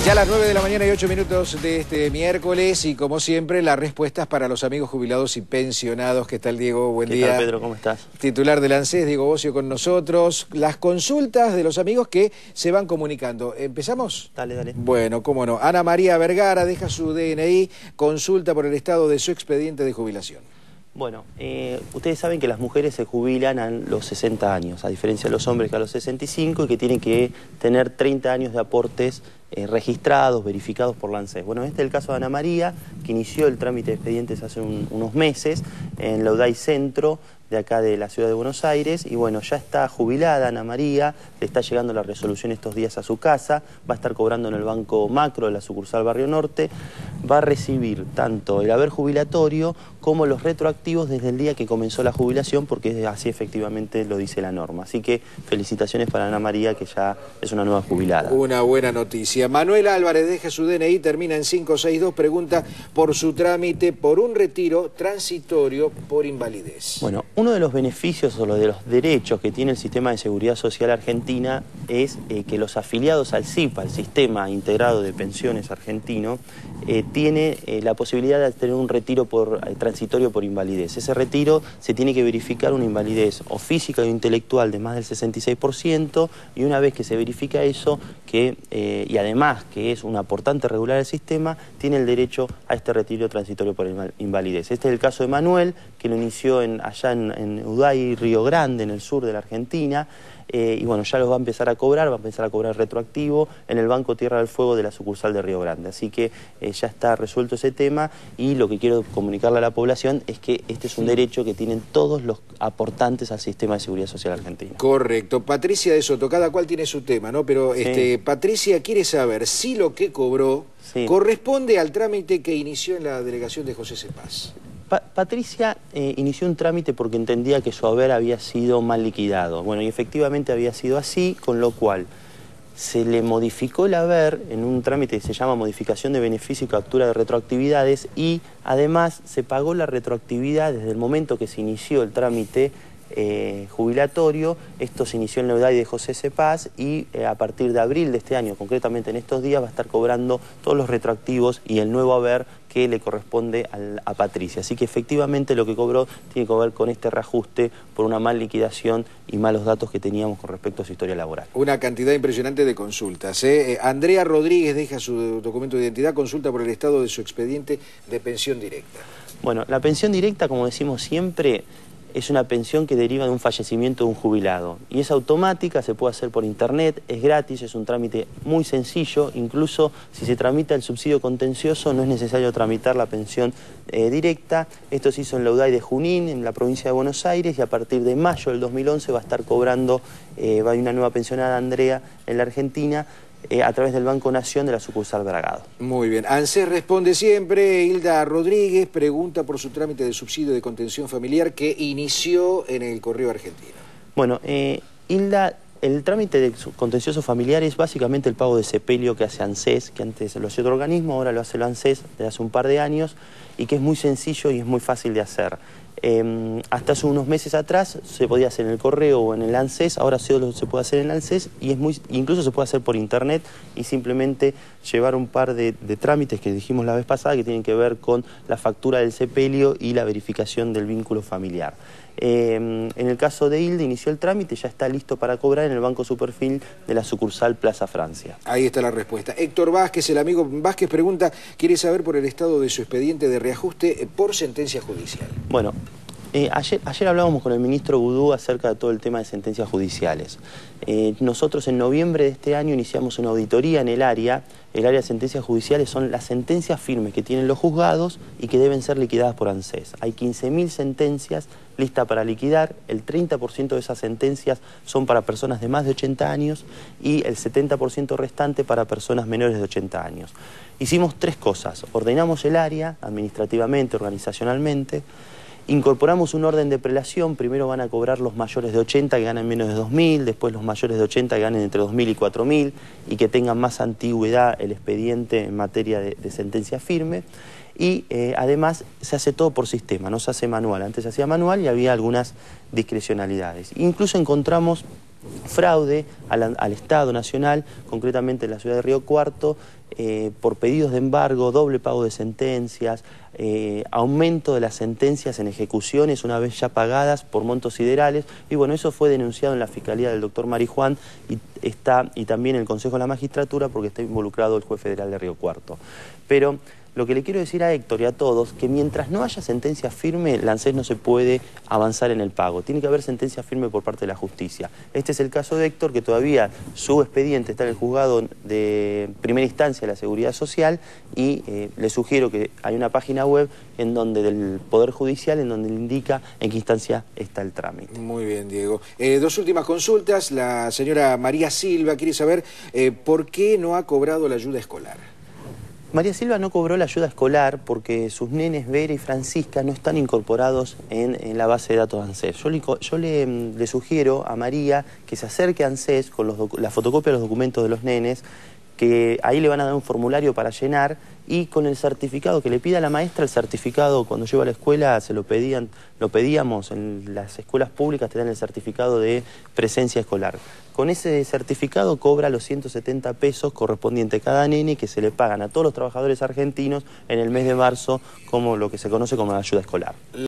Ya las 9 de la mañana y 8 minutos de este miércoles y como siempre las respuestas para los amigos jubilados y pensionados. ¿Qué tal, Diego? Buen día. ¿Qué tal, Pedro? ¿Cómo estás? Titular del ANSES, Diego Bocio, con nosotros. Las consultas de los amigos que se van comunicando. ¿Empezamos? Dale, dale. Bueno, cómo no. Ana María Vergara deja su DNI, consulta por el estado de su expediente de jubilación. Bueno, ustedes saben que las mujeres se jubilan a los 60 años, a diferencia de los hombres que a los 65 y que tienen que tener 30 años de aportes registrados, verificados por la ANSES. Bueno, este es el caso de Ana María, que inició el trámite de expedientes hace unos meses en la UDAI Centro, de acá de la ciudad de Buenos Aires, y bueno, ya está jubilada Ana María, le está llegando la resolución estos días a su casa, va a estar cobrando en el Banco Macro de la sucursal Barrio Norte, va a recibir tanto el haber jubilatorio como los retroactivos desde el día que comenzó la jubilación, porque así efectivamente lo dice la norma. Así que felicitaciones para Ana María, que ya es una nueva jubilada. Una buena noticia. Manuel Álvarez deja su DNI, termina en 562, pregunta por su trámite por un retiro transitorio por invalidez. Bueno, uno de los beneficios o de los derechos que tiene el Sistema de Seguridad Social Argentina es que los afiliados al SIP, al Sistema Integrado de Pensiones Argentino, tiene la posibilidad de tener un retiro transitorio por invalidez. Ese retiro se tiene que verificar una invalidez o física o intelectual de más del 66%, y una vez que se verifica eso, y además que es un aportante regular del sistema, tiene el derecho a este retiro transitorio por invalidez. Este es el caso de Manuel, que lo inició allá en UDAI, Río Grande, en el sur de la Argentina, y bueno, ya los va a empezar a cobrar retroactivo en el Banco Tierra del Fuego de la sucursal de Río Grande. Así que ya está resuelto ese tema, y lo que quiero comunicarle a la población es que este es un derecho que tienen todos los aportantes al Sistema de Seguridad Social Argentino. Correcto. Patricia de Soto, cada cual tiene su tema, ¿no? Pero sí. Patricia quiere saber si lo que cobró corresponde al trámite que inició en la delegación de José Cepaz. Patricia inició un trámite porque entendía que su haber había sido mal liquidado. Bueno, y efectivamente había sido así, con lo cual se le modificó el haber en un trámite que se llama modificación de beneficio y captura de retroactividades, y además se pagó la retroactividad desde el momento que se inició el trámite jubilatorio. Esto se inició en la UDAI de José Cepaz, y a partir de abril de este año, concretamente en estos días, va a estar cobrando todos los retroactivos y el nuevo haber que le corresponde a Patricia. Así que efectivamente lo que cobró tiene que ver con este reajuste por una mal liquidación y malos datos que teníamos con respecto a su historia laboral. Una cantidad impresionante de consultas. Andrea Rodríguez deja su documento de identidad, consulta por el estado de su expediente de pensión directa. Bueno, la pensión directa, como decimos siempre, es una pensión que deriva de un fallecimiento de un jubilado, y es automática, se puede hacer por internet, es gratis, es un trámite muy sencillo. Incluso si se tramita el subsidio contencioso no es necesario tramitar la pensión directa. Esto se hizo en la UDAI de Junín, en la provincia de Buenos Aires, y a partir de mayo del 2011 va a estar cobrando, va a haber una nueva pensionada, Andrea, en la Argentina, a través del Banco Nación de la sucursal Bragado. Muy bien. ANSES responde siempre. Hilda Rodríguez pregunta por su trámite de subsidio de contención familiar que inició en el Correo Argentino. Bueno, Hilda, el trámite de contencioso familiar es básicamente el pago de sepelio que hace ANSES, que antes lo hacía otro organismo, ahora lo hace el ANSES desde hace un par de años, y que es muy sencillo y es muy fácil de hacer. Hasta hace unos meses atrás se podía hacer en el correo o en el ANSES, ahora solo se puede hacer en el ANSES, y incluso se puede hacer por internet, y simplemente llevar un par de trámites que dijimos la vez pasada, que tienen que ver con la factura del sepelio y la verificación del vínculo familiar. En el caso de Hilda, inició el trámite, ya está listo para cobrar en el Banco Superfil de la sucursal Plaza Francia. Ahí está la respuesta. Héctor Vázquez, el amigo Vázquez, pregunta, quiere saber por el estado de su expediente de reajuste por sentencia judicial. Bueno, ayer hablábamos con el ministro Budú acerca de todo el tema de sentencias judiciales. Nosotros en noviembre de este año iniciamos una auditoría en el área de sentencias judiciales. Son las sentencias firmes que tienen los juzgados y que deben ser liquidadas por ANSES. Hay 15.000 sentencias listas para liquidar, el 30% de esas sentencias son para personas de más de 80 años y el 70% restante para personas menores de 80 años. Hicimos tres cosas: ordenamos el área administrativamente, organizacionalmente, incorporamos un orden de prelación. Primero van a cobrar los mayores de 80 que ganan menos de 2.000, después los mayores de 80 que ganen entre 2.000 y 4.000 y que tengan más antigüedad el expediente en materia de sentencia firme. Y además se hace todo por sistema, no se hace manual. Antes se hacía manual y había algunas discrecionalidades. Incluso encontramos fraude al Estado Nacional, concretamente en la ciudad de Río Cuarto, por pedidos de embargo, doble pago de sentencias, aumento de las sentencias en ejecuciones una vez ya pagadas por montos siderales, y bueno, eso fue denunciado en la Fiscalía del doctor Marijuán y también en el Consejo de la Magistratura, porque está involucrado el juez federal de Río Cuarto. Pero lo que le quiero decir a Héctor y a todos, que mientras no haya sentencia firme, la ANSES no se puede avanzar en el pago. Tiene que haber sentencia firme por parte de la justicia. Este es el caso de Héctor, que todavía su expediente está en el juzgado de primera instancia de la Seguridad Social, y le sugiero que hay una página web en donde del Poder Judicial, en donde le indica en qué instancia está el trámite. Muy bien, Diego. Dos últimas consultas. La señora María Silva quiere saber por qué no ha cobrado la ayuda escolar. María Silva no cobró la ayuda escolar porque sus nenes Vera y Francisca no están incorporados en la base de datos de ANSES. Yo le sugiero a María que se acerque a ANSES con la fotocopia de los documentos de los nenes, que ahí le van a dar un formulario para llenar, y con el certificado que le pida la maestra, el certificado cuando lleva a la escuela lo pedíamos en las escuelas públicas, te dan el certificado de presencia escolar. Con ese certificado cobra los 170 pesos correspondientes a cada nene, que se le pagan a todos los trabajadores argentinos en el mes de marzo, como lo que se conoce como la ayuda escolar.